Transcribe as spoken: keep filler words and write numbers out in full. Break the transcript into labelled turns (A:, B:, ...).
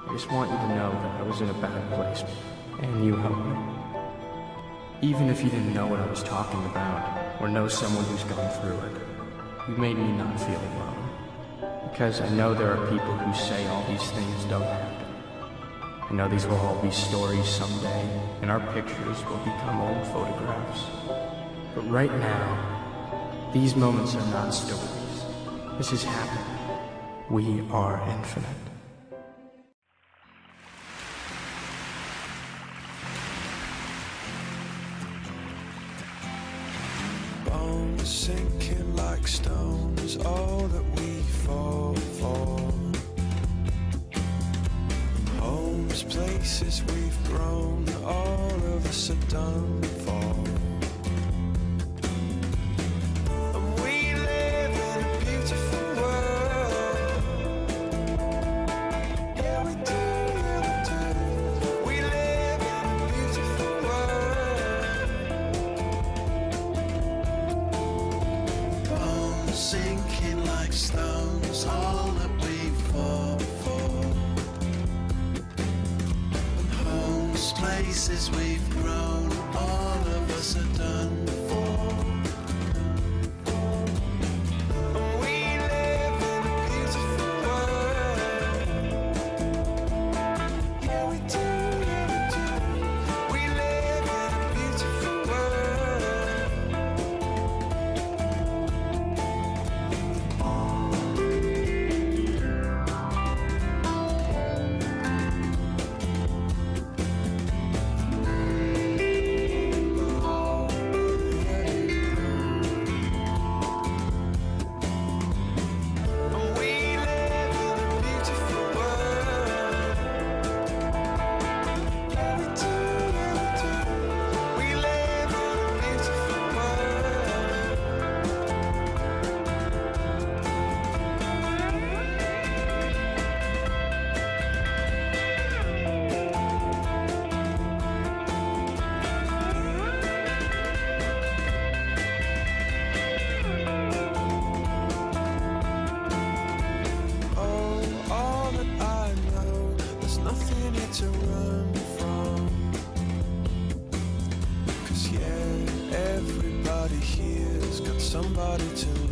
A: I just want you to know that I was in a bad place, and you helped me. Even if you didn't know what I was talking about, or know someone who's gone through it, you made me not feel alone. Because I know there are people who say all these things don't happen. I know these will all be stories someday, and our pictures will become old photographs. But right now, these moments are not stories. This is happening. We are infinite.
B: Bones sinking like stones, all that we fall for. Homes, places we've grown, all of us are done for. And we live in a beautiful world. Yeah, we do, yeah, we do. We live in a beautiful world. Bones sinking like stones, all that we fall for. Places we've grown, all of us are done for. And we live in a beautiful world. Yeah, we do, yeah, we do. We live in a beautiful to run from. 'Cause yeah, everybody here's got somebody to